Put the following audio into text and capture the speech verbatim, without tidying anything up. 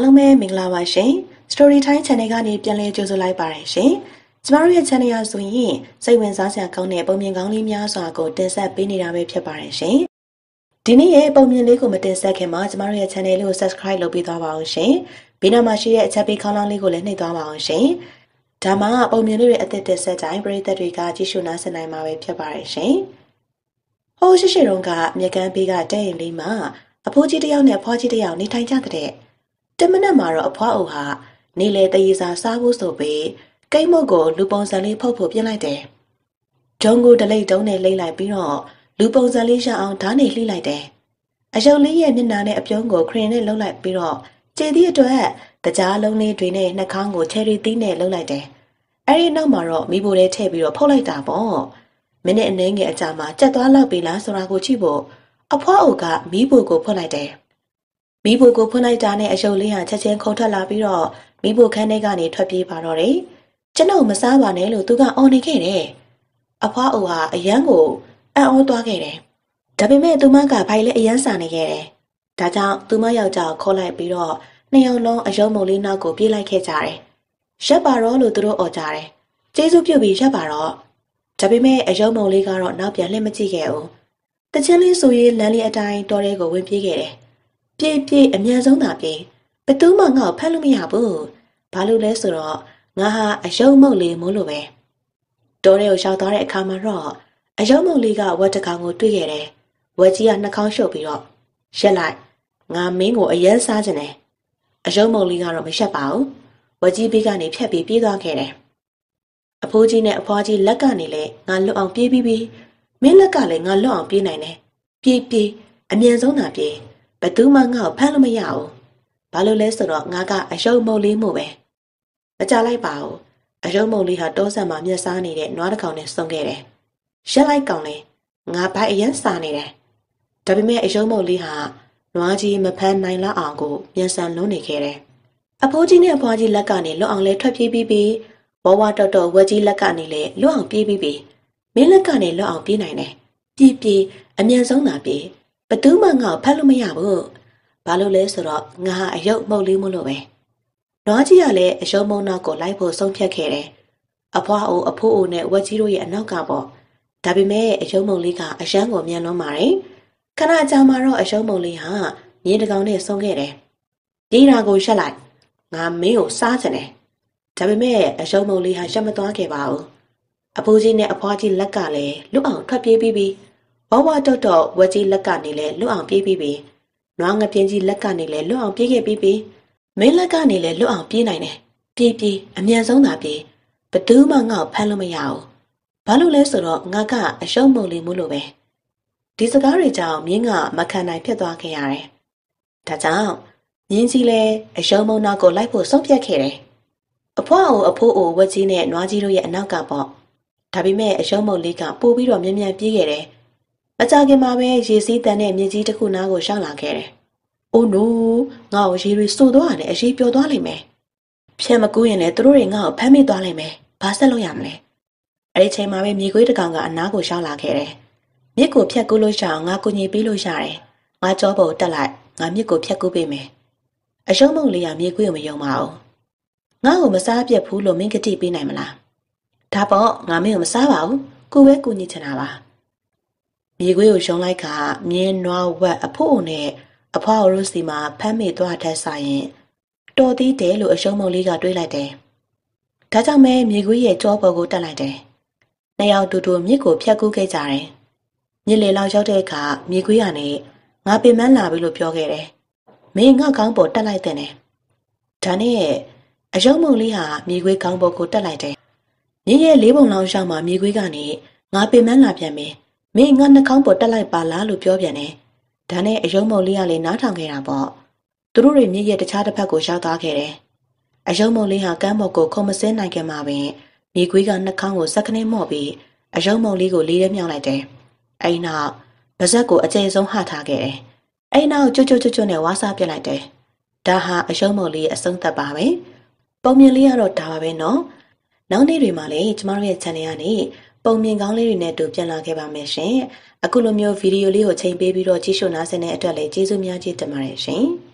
အားလုံးပဲမင်္ဂလာပါရှင် Story Time Channel ကနေပြန်လည်ကြိုဆိုလိုက်ပါရရှင်ကျမတို့ရဲ့ channel ရဆိုရင်စိတ်ဝင်စားစရာကောင်းတဲ့ပုံမြင်ကောင်းလေးများစွာကိုတင်ဆက်ပေးနေတာပဲဖြစ်ပါတယ်ရှင်ဒီနေ့ရဲ့ပုံမြင်လေးကိုမတင်ဆက်ခင်မှာကျမတို့ရဲ့ channel လေးကို subscribe လုပ်ပေးသွားပါအောင်ရှင်ဘေးနားမှာရှိတဲ့အချက်ပေးခေါင်းလောင်းလေးကိုလည်းနှိပ်သွားပါအောင်ရှင်ဒါမှပုံမြင်လေးတွေအသက်တက်ဆက်တိုင်းပရိသတ်တွေကကြည့်ရှုနားဆင်နိုင်မှာပဲဖြစ်ပါတယ်ရှင်ဟိုးရှိရှိတုန်းကမြက်ကန်းပေးကတဲ့ရင်လေးမှာအဖိုးကြီးတစ်ယောက်နဲ့အဖွားကြီးတစ်ယောက်နေထိုင်ကြတဲ့တမနက်မှာတော့အဖွားအိုဟာနေလေတရေစာစားဖို့ဆိုပြီးကိတ်မုတ်ကိုလူပုံစံလေးဖုတ်ဖို့ပြင်လိုက်တယ်။ဂျုံကိုတလိတ်တုံးနဲ့လိမ့်လိုက်ပြီးတော့လူပုံစံလေးရအောင်ဓာတ်နေလှိလိုက်တယ်။အယုတ်လေးရဲ့မျက်နှာနဲ့အပြုံးကိုခရင်နဲ့လှုပ်လိုက်ပြီးတော့ကျေသည့်အတွက်တကြားလုံးလေးတွေနဲ့နှာခေါင်းကိုချယ်ရီသီးနဲ့လှုပ်လိုက်တယ်။အဲဒီနောက်မှာတော့မိဘလေးထည့်ပြီးတော့ဖုတ်လိုက်တာပေါ့။မိနစ်အနည်းငယ်အကြာမှာကြက်သွားလောက်ပြီလားဆိုတာကိုကြည့်ဖို့အဖွားအိုကမိဘကိုဖွင့်လိုက်တယ်။မိဖို့ကိုဖွင့်လိုက်တာနဲ့အယုတ်လေးဟာချက်ချင်းခုန်ထွက်လာပြီးတော့မိဖို့ခန်းထဲကနေထွက်ပြေးပါတော့တယ်။ကျွန်တော်မစားပါနဲ့လို့သူကအော်နေခဲ့တယ်။အဖွားအိုဟာအယမ်းကိုအံ့ဩသွားခဲ့တယ်။ဒါပေမဲ့သူမကဖိုင်လည်းအယမ်းစာနေခဲ့တယ်။ဒါကြောင့်သူမယောက်ျားခေါ်လိုက်ပြီးတော့နှစ်ယောက်လုံးအယုတ်မုံလေးနောက်ကိုပြေးလိုက်ခဲ့ကြတယ်။ရက်ပါတော့လို့သူတို့အော်ကြတယ်။ကျေးဇူးပြုပြီးရက်ပါတော့။ဒါပေမဲ့အယုတ်မုံလေးကတော့နောက်ပြန်လှည့်မကြည့်ခဲ့ဘူး။တချင်းလေးဆိုရင်လမ်းလေးအတိုင်းတော်ရဲကိုဝင်ပြေးခဲ့တယ်။ပြေးပြေးအမြန်ဆုံးသာပြေးဘယ်သူမှငါ့ကိုဖမ်းလို့မရဘူးဘာလို့လဲဆိုတော့ငါဟာအယုံမုတ်လေးမို့လို့ပဲတော်ရဲကိုရှောက်သွားတဲ့အခါမှာတော့အယုံမုတ်လေးကဝက်တကောင်ကိုတွေ့ခဲ့တယ်ဝက်ကြီးကနှာခေါင်းရှုပ်ပြီးတော့ရက်လိုက်ငါမင်းကိုအယမ်းစားခြင်းတယ်အယုံမုတ်လေးကတော့မရက်ပါဘူးဝက်ကြီးဘေးကနေဖြတ်ပြီးပြေးသွားခဲ့တယ်အဖိုးကြီးနဲ့အဖွားကြီးလက်ကနေလဲငါလွတ်အောင်ပြေးပြီးပြီးမင်းလက်ကလည်းငါလွတ်အောင်ပြေးနိုင်တယ်ပြေးပြေးအမြန်ဆုံးသာပြေးဘယ်သူမှငါ့ကိုဖမ်းလို့မရဘူးဘာလို့လဲဆိုတော့ငါကအယုံမုတ်လေးမို့ပဲမကြလိုက်ပါဘူးအယုံမုတ်လေးဟာတောဆက်မှာမျက်စားနေတဲ့နွားတစ်ကောင်နဲ့ဆုံခဲ့တယ်ရက်လိုက်ကောင်လေငါဘိုက်အရင်စားနေတယ်ဒါပေမဲ့အယုံမုတ်လေးဟာနွားကြီးမဖမ်းနိုင်လောက်အောင်ကိုမြန်ဆန်လွန်းနေခဲ့တယ်အဖိုးကြီးနဲ့အဖွားကြီးလက်ကနေလွတ်အောင်လဲထွက်ပြေးပြီးပြီးဝဝတော်တော်ဝက်ကြီးလက်ကနေလဲလွတ်အောင်ပြေးပြီးပြီးမင်းလက်ကနေလွတ်အောင်ပြေးနိုင်တယ်ပြေးပြေးအမြန်ဆုံးသာပြေးဘသူမှငါ့ကိုဖမ်းလို့မရဘူးဘာလို့လဲဆိုတော့ငါဟာအယုတ်မုတ်လေးမို့လို့ပဲနွားကြီးကလည်းအယုတ်မုတ်နောက်ကိုလိုက်ဖို့ဆုံးဖြတ်ခဲ့တယ်အဖွားအိုအဖိုးအိုနဲ့ဝက်ကြီးတို့ရဲ့အနောက်ကပေါ့ဒါပေမဲ့အယုတ်မုတ်လေးကအယမ်းကိုမြန်လွန်းပါတယ်ခဏကြာမှတော့အယုတ်မုတ်လေးဟာမြင်းတကောင်နဲ့ဆုံးခဲ့တယ်ပြေးတာကိုရှက်လိုက်ငါမင်းကိုစားချင်တယ်ဒါပေမဲ့အယုတ်မုတ်လေးဟာရှက်မသွားခဲ့ပါဘူးအဖိုးကြီးနဲ့အဖွားကြီးလက်ကလည်းလွတ်အောင်ထွက်ပြေးပြီးပြီးဝဝတော့တော့ဝက်ကြီးလက်ကနေလည်းလွတ်အောင်ပြေးပြီးပြီးနွားငပြင်းကြီးလက်ကနေလည်းလွတ်အောင်ပြေးခဲ့ပြီးပြီးမင်းလက်ကနေလည်းလွတ်အောင်ပြေးနိုင်တယ်ပြေးပြေးအမြန်ဆုံးသာပြေးဘသူမှငါ့ကိုဖမ်းလို့မရဘူးဘာလို့လဲဆိုတော့ငါကအယုံမုံလေးမို့လို့ပဲဒီစကားတွေကြောင့်မြင်းကမခံနိုင်ဖြစ်သွားခဲ့ရတယ်ဒါကြောင့်မြင်းကြီးလည်းအယုံမုံနောက်ကိုလိုက်ဖို့ဆုံးဖြတ်ခဲ့တယ်အဖွားအိုအဖိုးအိုဝက်ကြီးနဲ့နွားကြီးတို့ရဲ့အနောက်ကပေါ့ဒါပေမဲ့အယုံမုံလေးကပို့ပြီးတော့မြ мян ပြေးခဲ့တယ်အကြခင်မှာပဲရေစီးတန်တဲ့မြေကြီးတစ်ခုနားကိုရှောက်လာခဲ့တယ်။အိုးနိုးငါ့ကိုရေတွေစိုးသွားတယ်အရေးပျော်သွားလိမ့်မယ်။ဖြတ်မကူးရင်လည်းသူတို့တွေငါ့ကိုဖမ်းမိသွားလိမ့်မယ်။ဘာဆက်လုပ်ရမလဲ။အဲဒီချိန်မှာပဲမြေခွေးတစ်ကောင်ကအနားကိုရှောက်လာခဲ့တယ်။မြစ်ကိုဖြတ်ကူးလို့ရအောင်ငါကူညီပေးလို့ရတယ်။ငါကြောပေါ်တက်လိုက်ငါမြစ်ကိုဖြတ်ကူးပေးမယ်။အယုံမုံလေးကမြေခွေးကိုမယုံပါဘူး။ငါ့ကိုမစားပြတ်ဘူးလို့မင်းကတိပေးနိုင်မလား။ဒါပေါ့ငါမင်းကိုမစားပါဘူး။ကိုပဲကူညီချင်တာပါ။မြေခွေးကိုရှုံးလိုက်ကမြင်းနွားဝက်အဖိုးအိုနဲ့အဖွားအိုတို့စီမှာဖမ်းမိသွားတဲ့ဆိုင်ရင်တော်သေးတယ်လို့အရှုံးမုံလေးကတွေးလိုက်တယ်။ဒါကြောင့်မဲမြေခွေးရဲ့ကြောပေါ်ကိုတက်လိုက်တယ်။နှစ်ယောက်တူတူမြစ်ကိုဖြတ်ကူးခဲ့ကြတယ်။မြစ်လေလောက်ရောက်တဲ့အခါမြေခွေးကနေငါပင်မလာပြီလို့ပြောခဲ့တယ်။မင်းငါကောင်းပေါ်တက်လိုက်တဲ့နဲ့။ဒါနဲ့အရှုံးမုံလေးဟာမြေခွေးကောင်းပေါ်ကိုတက်လိုက်တယ်။မြစ်ရဲ့လေးပုံလောက်ရောက်မှမြေခွေးကနေငါပင်မလာပြန်ပြီ။မင်းငါနှာခေါင်းပေါ်တက်လိုက်ပါလားလို့ပြောပြန်တယ်။ဒါနဲ့အယုံမုံလေးကလည်းနားထောင်ခဲ့တာပေါ့။သူတို့တွေမြစ်ရဲ့တခြားတစ်ဖက်ကိုရောက်သွားခဲ့တယ်။အယုံမုံလေးဟာကမ်းပေါ်ကိုခုံမစင်းနိုင်ခင်မှာပင်မြေခွေးကနှာခေါင်းကိုစက်ကနေမော့ပြီးအယုံမုံလေးကိုလေးထဲမြောက်လိုက်တယ်။အဲဒီနောက်ပါဇက်ကိုအကျယ်ဆုံးဟထားခဲ့တယ်။အဲဒီနောက်ကျွတ်ကျွတ်ကျွတ်ကျွတ်နဲ့ဝါးစားပြစ်လိုက်တယ်။ဒါဟာအယုံမုံလေးအဆုံးသတ်ပါပဲ။ပုံမြင်လေးကတော့ဒါပါပဲနော်။နောက်နေ့တွေမှာလည်းကျမတို့ရဲ့ channel ကနေပုံမြင်ကောင်းလေးတွေနဲ့တူပြန်လာခဲ့ပါမယ်ရှင်။အခုလိုမျိုးဗီဒီယိုလေးကိုချိန်ပေးပြီးတော့ကြည့်ရှုနားဆင်တဲ့အတွက်လည်းကျေးဇူးများကြီးတင်ပါတယ်ရှင်။